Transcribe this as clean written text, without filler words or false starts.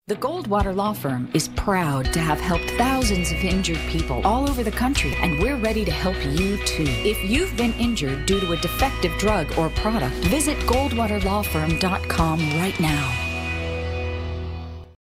The Goldwater Law Firm is proud to have helped thousands of injured people all over the country, and we're ready to help you too. If you've been injured due to a defective drug or product, visit goldwaterlawfirm.com right now.